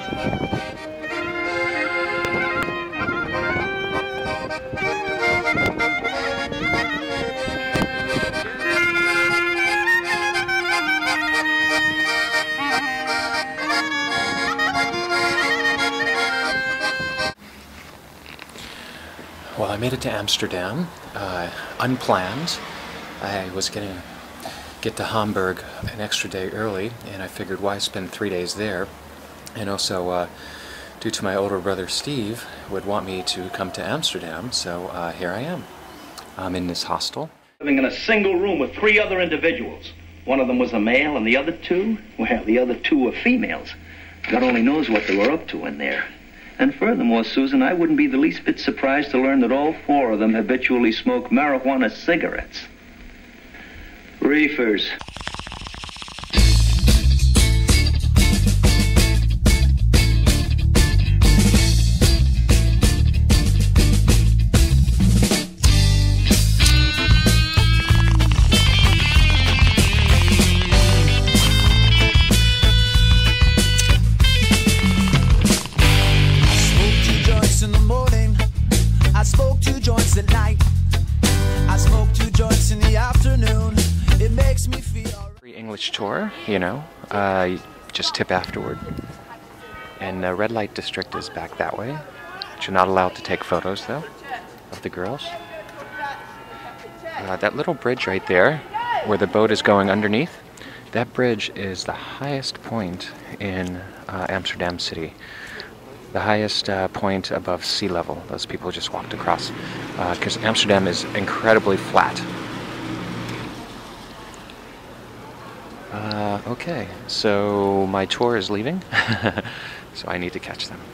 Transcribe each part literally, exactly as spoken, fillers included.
Well, I made it to Amsterdam, uh, unplanned. I was going to get to Hamburg an extra day early, and I figured why spend three days there? And also, uh, due to my older brother Steve, would want me to come to Amsterdam, so uh, here I am. I'm in this hostel. Living in a single room with three other individuals. One of them was a male, and the other two, well, the other two were females. God only knows what they were up to in there. And furthermore, Susan, I wouldn't be the least bit surprised to learn that all four of them habitually smoke marijuana cigarettes. Reefers. English tour, you know, uh, you just tip afterward. And the red light district is back that way. But you're not allowed to take photos, though, of the girls. Uh, that little bridge right there, where the boat is going underneath, that bridge is the highest point in uh, Amsterdam city. The highest uh, point above sea level. Those people just walked across, because uh, Amsterdam is incredibly flat. Uh, okay, so my tour is leaving, so I need to catch them.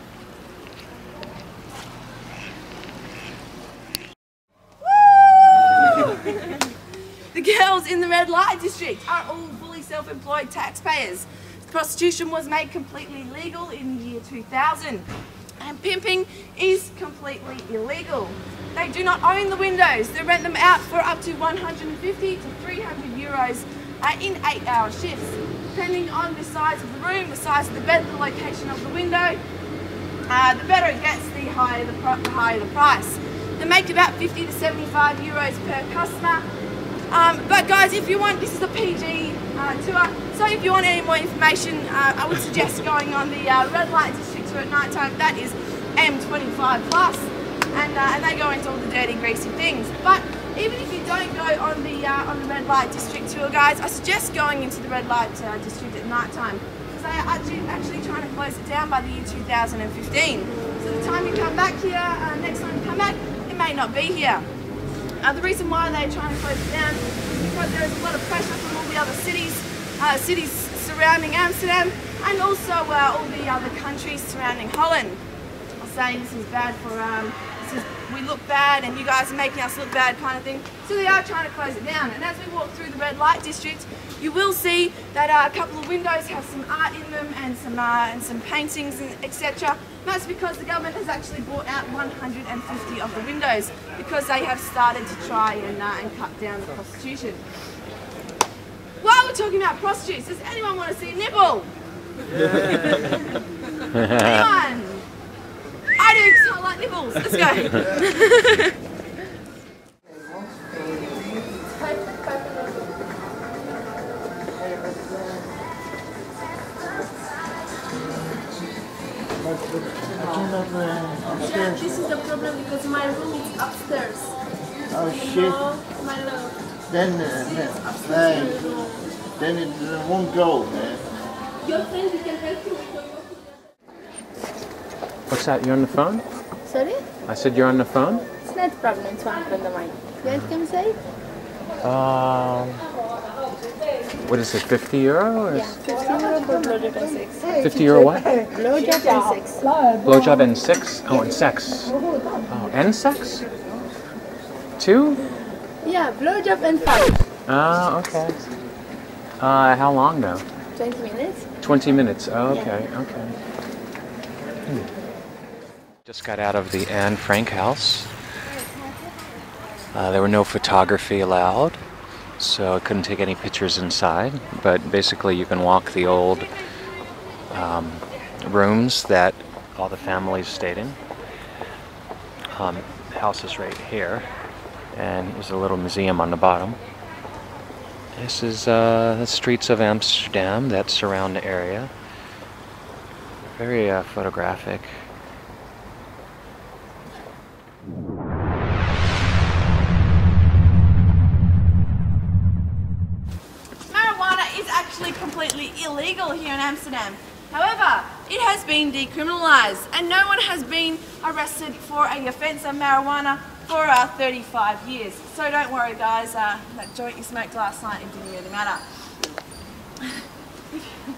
Woo! The girls in the red light district are all fully self-employed taxpayers. Prostitution was made completely legal in the year two thousand, and pimping is completely illegal. They do not own the windows. They rent them out for up to one hundred fifty to three hundred euros Uh, in eight hour shifts, depending on the size of the room, the size of the bed, the location of the window. Uh, the better it gets, the higher the, the higher the price. They make about fifty to seventy-five euros per customer. Um, but guys, if you want, this is a P G uh, tour, so if you want any more information, uh, I would suggest going on the uh, red light district tour at night time. That is M twenty-five plus, and, uh, and they go into all the dirty, greasy things. But even if you don't go on the uh, on the red light district tour, guys, I suggest going into the red light uh, district at night time, because they are actually, actually trying to close it down by the year two thousand fifteen. So the time you come back here, uh, next time you come back, it may not be here. Uh, the reason why they're trying to close it down is because there is a lot of pressure from all the other cities, uh, cities surrounding Amsterdam, and also uh, all the other countries surrounding Holland. I'll say this is bad for. Um, we look bad and you guys are making us look bad kind of thing. So they are trying to close it down. And as we walk through the red light district, you will see that uh, a couple of windows have some art in them and some uh, and some paintings and et cetera. That's because the government has actually bought out one hundred fifty of the windows, because they have started to try and, uh, and cut down the prostitution. While we're talking about prostitutes, does anyone want to see a nipple? Anyone? I do, because I like nipples. Let's go. Yeah, this is the problem, because my room is upstairs. Oh shit. No, my love. Then, uh, then, then it uh, won't go, man. Your friend, you can help you. What's that? You're on the phone? Sorry? I said you're on the phone? It's not a problem, it's one friend of mine. You want to come say? Um, what is it, fifty euro? Or Yeah, fifty euro for blowjob and sex. fifty euro what? Blowjob and sex. Blowjob and six? Oh, and sex. Oh, and sex? Two? Yeah, blowjob and five. Oh, okay. Uh, how long though? twenty minutes. twenty minutes. Oh, okay, Yeah. okay. Hmm. Just got out of the Anne Frank house. Uh, there were no photography allowed, so I couldn't take any pictures inside. But basically, you can walk the old um, rooms that all the families stayed in. Um, the house is right here, and there's a little museum on the bottom. This is uh, the streets of Amsterdam that surround the area. Very uh, photographic. Marijuana is actually completely illegal here in Amsterdam. However, it has been decriminalised and no one has been arrested for a offence of marijuana for uh, thirty-five years. So don't worry guys, uh, that joint you smoked last night, it didn't really matter.